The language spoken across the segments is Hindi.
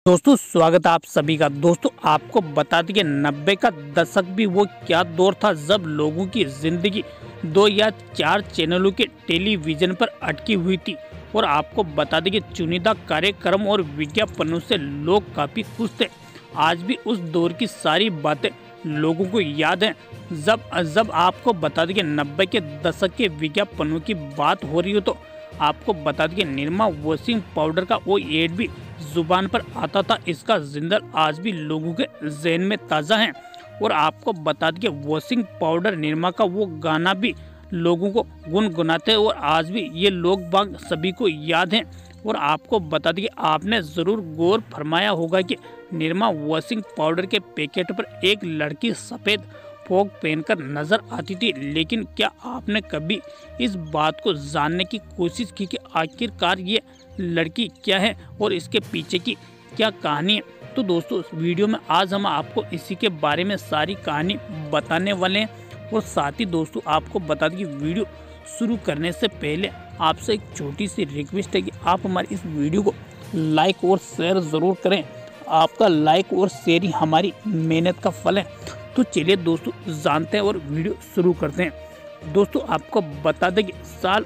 दोस्तों स्वागत है आप सभी का। दोस्तों आपको बता दें कि 90 का दशक भी वो क्या दौर था जब लोगों की जिंदगी 2 या 4 चैनलों के टेलीविजन पर अटकी हुई थी। और आपको बता दें कि चुनिंदा कार्यक्रम और विज्ञापनों से लोग काफ़ी खुश थे। आज भी उस दौर की सारी बातें लोगों को याद हैं। जब आपको बता दें कि 90 के दशक के विज्ञापनों की बात हो रही हो तो आपको बता दें कि निरमा वॉशिंग पाउडर का वो एड भी जुबान पर आता था। इसका जिंदल आज भी लोगों के ज़हन में ताज़ा है। और आपको बता दें कि वॉशिंग पाउडर निरमा का वो गाना भी लोगों को गुनगुनाते हैं और आज भी ये लोग बाग सभी को याद हैं। और आपको बता दें कि आपने ज़रूर गौर फरमाया होगा कि निरमा वॉशिंग पाउडर के पैकेट पर एक लड़की सफ़ेद फ्रॉक पहनकर नजर आती थी। लेकिन क्या आपने कभी इस बात को जानने की कोशिश की कि आखिरकार ये लड़की क्या है और इसके पीछे की क्या कहानी है? तो दोस्तों इस वीडियो में आज हम आपको इसी के बारे में सारी कहानी बताने वाले हैं। और साथ ही दोस्तों आपको बता दें कि वीडियो शुरू करने से पहले आपसे एक छोटी सी रिक्वेस्ट है कि आप हमारी इस वीडियो को लाइक और शेयर ज़रूर करें। आपका लाइक और शेयर ही हमारी मेहनत का फल है। तो चलिए दोस्तों जानते हैं और वीडियो शुरू करते हैं। दोस्तों आपको बता दें कि साल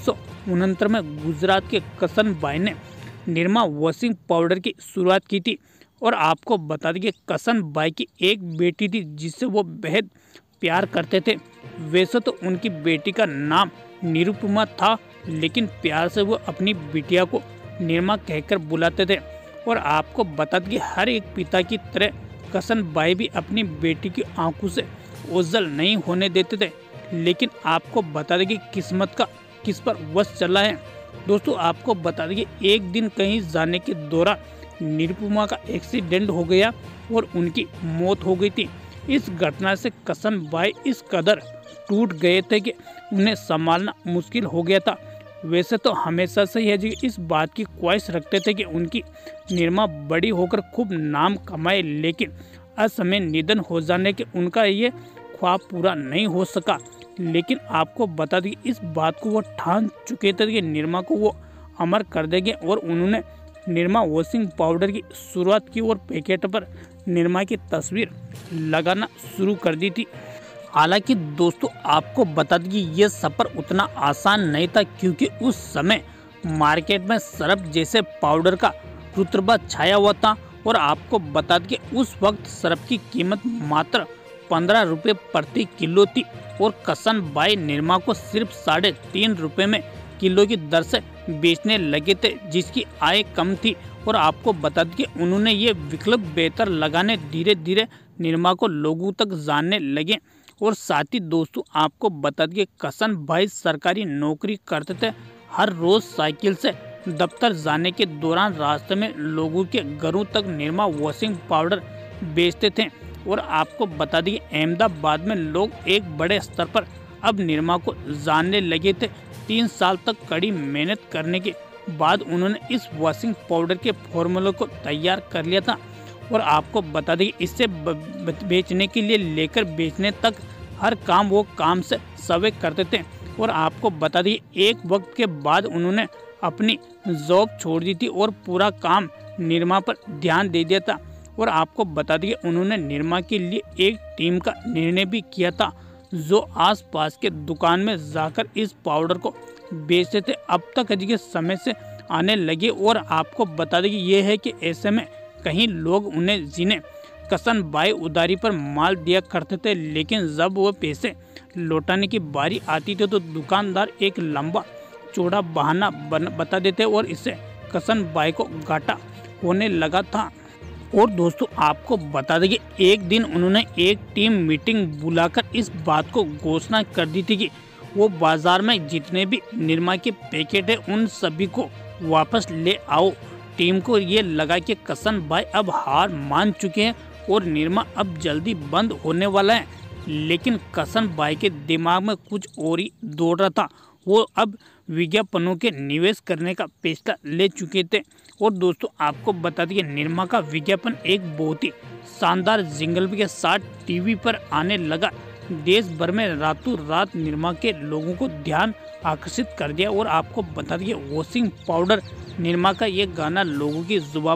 1969 में गुजरात के कसन भाई ने निरमा वॉशिंग पाउडर की शुरुआत की थी। और आपको बता दें कि कसन भाई की एक बेटी थी जिससे वो बेहद प्यार करते थे। वैसे तो उनकी बेटी का नाम निरुपमा था, लेकिन प्यार से वो अपनी बिटिया को निरमा कहकर बुलाते थे। और आपको बता दें कि हर एक पिता की तरह कसन भाई भी अपनी बेटी की आंखों से ओझल नहीं होने देते थे। लेकिन आपको बता दें कि किस्मत का किस पर वश चला है। दोस्तों आपको बता दें कि एक दिन कहीं जाने के दौरान निरुपमा का एक्सीडेंट हो गया और उनकी मौत हो गई थी। इस घटना से कसन भाई इस कदर टूट गए थे कि उन्हें संभालना मुश्किल हो गया था। वैसे तो हमेशा से यह इस बात की ख्वाहिश रखते थे कि उनकी निरमा बड़ी होकर खूब नाम कमाए, लेकिन असमय निधन हो जाने के उनका ये ख्वाब पूरा नहीं हो सका। लेकिन आपको बता दें इस बात को वो ठान चुके थे कि निरमा को वो अमर कर देंगे। और उन्होंने निरमा वॉशिंग पाउडर की शुरुआत की और पैकेट पर निरमा की तस्वीर लगाना शुरू कर दी थी। हालांकि दोस्तों आपको बता दें कि ये सफ़र उतना आसान नहीं था, क्योंकि उस समय मार्केट में सर्फ जैसे पाउडर का रुतबा छाया हुआ था। और आपको बता दें कि उस वक्त सर्फ की कीमत मात्र 15 रुपये प्रति किलो थी। और कसन भाई निरमा को सिर्फ 3.5 रुपये में किलो की दर से बेचने लगे थे, जिसकी आय कम थी। और आपको बता दें कि उन्होंने ये विकल्प बेहतर लगाने धीरे धीरे निरमा को लोगों तक जानने लगे। और साथ ही दोस्तों आपको बता दें कि कसन भाई सरकारी नौकरी करते थे। हर रोज़ साइकिल से दफ्तर जाने के दौरान रास्ते में लोगों के घरों तक निरमा वॉशिंग पाउडर बेचते थे। और आपको बता दें कि अहमदाबाद में लोग एक बड़े स्तर पर अब निरमा को जानने लगे थे। 3 साल तक कड़ी मेहनत करने के बाद उन्होंने इस वॉशिंग पाउडर के फॉर्मूले को तैयार कर लिया था। और आपको बता दें कि इससे बेचने के लिए लेकर बेचने तक हर काम वो काम से सवे करते थे। और आपको बता दें एक वक्त के बाद उन्होंने अपनी जॉब छोड़ दी थी और पूरा काम निरमा पर ध्यान दे दिया था। और आपको बता दें कि उन्होंने निरमा के लिए एक टीम का निर्णय भी किया था, जो आसपास के दुकान में जाकर इस पाउडर को बेचते थे। अब तक के समय से आने लगे। और आपको बता दें कि यह है कि ऐसे में कहीं लोग उन्हें जिन्हें कसन भाई उधारी पर माल दिया करते थे, लेकिन जब वो पैसे लौटाने की बारी आती थी तो दुकानदार एक लंबा चौड़ा बहाना बता देते और इससे कसन भाई को घाटा होने लगा था। और दोस्तों आपको बता दें कि एक दिन उन्होंने एक टीम मीटिंग बुलाकर इस बात को घोषणा कर दी थी कि वो बाजार में जितने भी निरमा के पैकेट है उन सभी को वापस ले आओ। टीम को ये लगा कि कसन भाई अब हार मान चुके हैं और निरमा अब जल्दी बंद होने वाला है। लेकिन कसन भाई के दिमाग में कुछ और ही दौड़ रहा था। वो अब विज्ञापनों के निवेश करने का फैसला ले चुके थे। और दोस्तों आपको बता दें कि निरमा का विज्ञापन एक बहुत ही शानदार जिंगल के साथ टीवी पर आने लगा। देश भर में रातों रात निरमा के लोगों को ध्यान आकर्षित कर दिया। और आपको बता दें वॉशिंग पाउडर निरमा का ये गाना लोगों की जुबान पर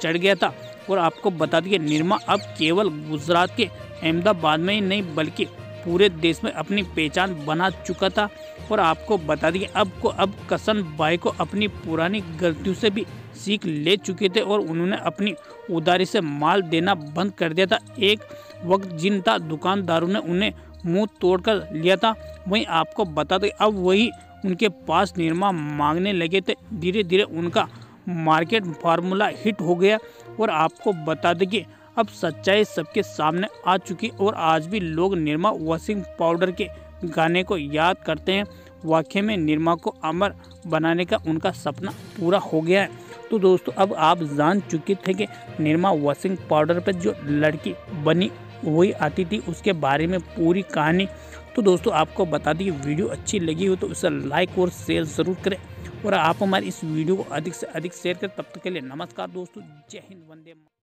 चढ़ गया था। और आपको बता दें कि निरमा अब केवल गुजरात के अहमदाबाद में ही नहीं बल्कि पूरे देश में अपनी पहचान बना चुका था। और आपको बता दें कि अब कसन भाई को अपनी पुरानी गलतियों से भी सीख ले चुके थे और उन्होंने अपनी उधारी से माल देना बंद कर दिया था। एक वक्त जिन था दुकानदारों ने उन्हें मुंह तोड़कर लिया था, वहीं आपको बता दें अब वही उनके पास निरमा मांगने लगे थे। धीरे धीरे उनका मार्केट फार्मूला हिट हो गया और आपको बता दें कि अब सच्चाई सबके सामने आ चुकी और आज भी लोग निरमा वॉशिंग पाउडर के गाने को याद करते हैं। वाकई में निरमा को अमर बनाने का उनका सपना पूरा हो गया है। तो दोस्तों अब आप जान चुके थे कि निरमा वॉशिंग पाउडर पर जो लड़की बनी वही आती थी, उसके बारे में पूरी कहानी। तो दोस्तों आपको बता दें कि वीडियो अच्छी लगी हो तो उसे लाइक और शेयर ज़रूर करें और आप हमारे इस वीडियो को अधिक से अधिक शेयर करें। तब तक के लिए नमस्कार दोस्तों, जय हिंद, वंदे मातरम।